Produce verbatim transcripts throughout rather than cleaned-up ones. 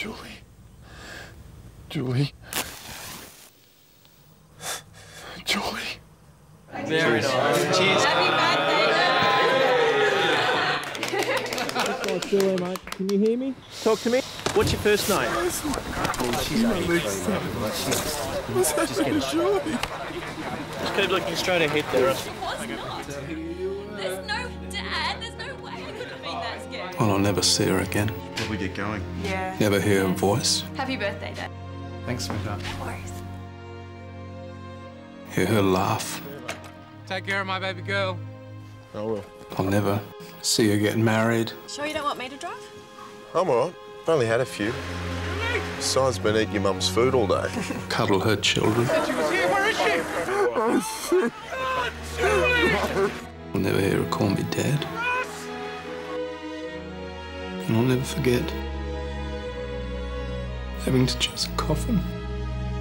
Julie. Julie. Julie. Very nice. Cheers. Happy birthday. Julie, mate. Can you hear me? Talk to me. What's your first name? What's happening to Julie? Just keep looking straight ahead there. It was not. There's no dad. There's no way I could have been that scared. Well, I'll never see her again. Where we get going? Yeah. Never hear her voice. Happy birthday, Dad. Thanks, sweetheart. No worries. Hear her laugh. Take care of my baby girl. I will. I'll never see her get married. Sure you don't want me to drive? I'm all right. I've only had a few. Besides, been eating your mum's food all day. Cuddle her children. She was here. Where is she? I'll never hear her call me Dad. And I'll never forget having to choose a coffin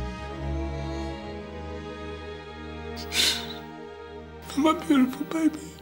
for my beautiful baby.